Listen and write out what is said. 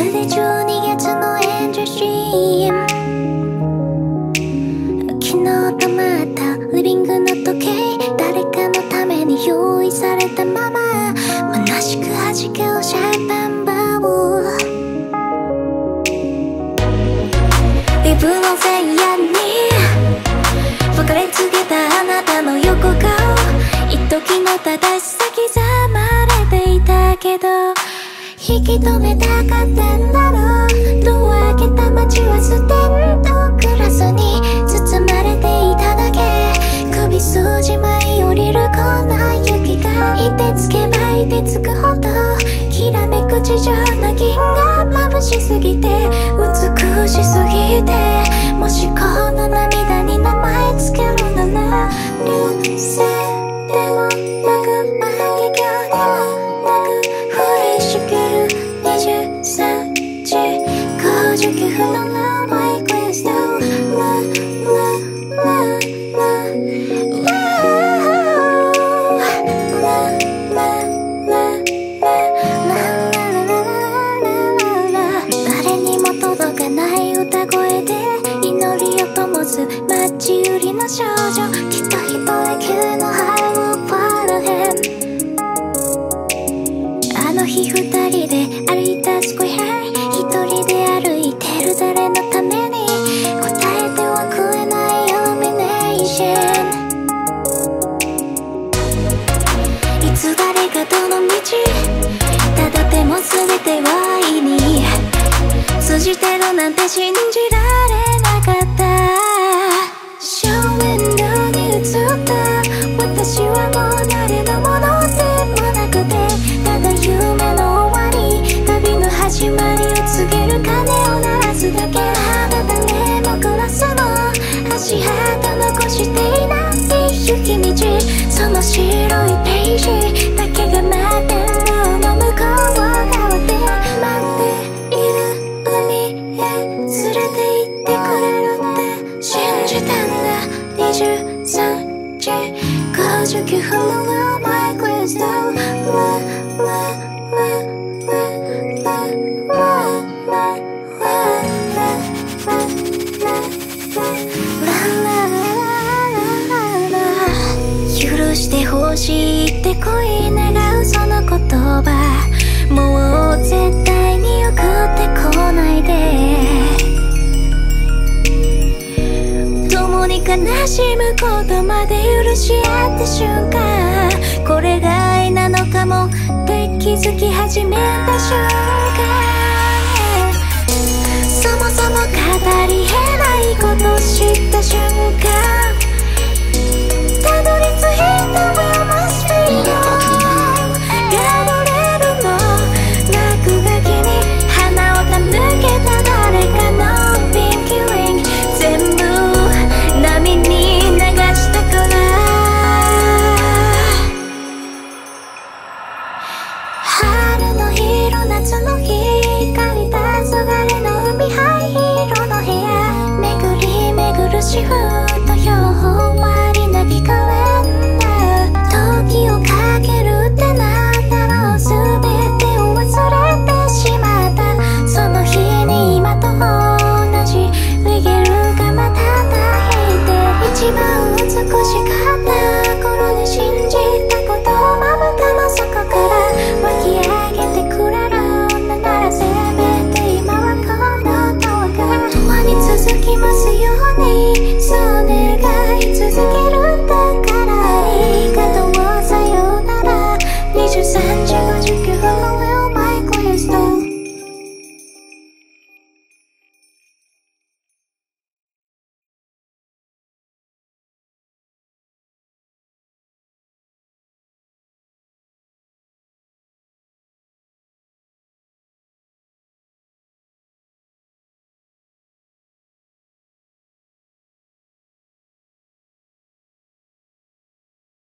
るで12月のエンジョシーン。昨日とまたリビングの時計、誰かのために用意されたまま虚しく弾けるシャンパンバブル。リブの前夜に別れ告げたあなたの横顔、一時の正しさ刻まれていたけど、引き止めたかったんだろう。ドア開けた街はステントグラスに包まれていただけ。首筋舞い降りる粉雪が凍てつけば凍てつくほど、きらめく地上の銀が眩しすぎて美しすぎて、もしこの涙に名前つけるなら流星でもなく万華鏡でもなく降りしきる23時59分のマイクエスト。誰にも届かない歌声で祈りを灯す街売りの少女、きっと一人きりのハイウパラヘン。あの日二人で歩いたスクエア、一人で歩いてる誰のために答えてはくれないイルミネーション。いつ誰がどの道たどっても全ては愛に通じてるなんて信じられなかった。ショーウィンドウに映った私はもう誰のものでもなくて、ただ夢の終わり、旅の始まりを告げる鐘を鳴らすだけ。あなたねもグラスの足跡残していない雪道、その白いページだけが待ってるの向こう側で。待っている海へ連れて行ってくれるって信じたんだ。23時59分のマイクエスト。許してほしいって恋願うその言葉、もう絶対に送ってこないで。共に悲しむことまで許し合った瞬間、これが愛なのかもって気づき始めた瞬間、そもそも語り得ないことを知った瞬間、たどり着いた Where must be go。 ガードレールの落書きに花を手向けた誰かのピンキーリング、全部波に流したから。春の色夏の日、光りたそがれの海、灰色の部屋、巡り巡るシフト標本割りなきカレンダー、時をかけるってなんだろう、全てを忘れてしまった。その日に今と同じリゲルがまたたいて、一番美しかった頃に信じたことをまぶたの底から湧き上げてくれるなら、せめて今はこのドアがドアに続きます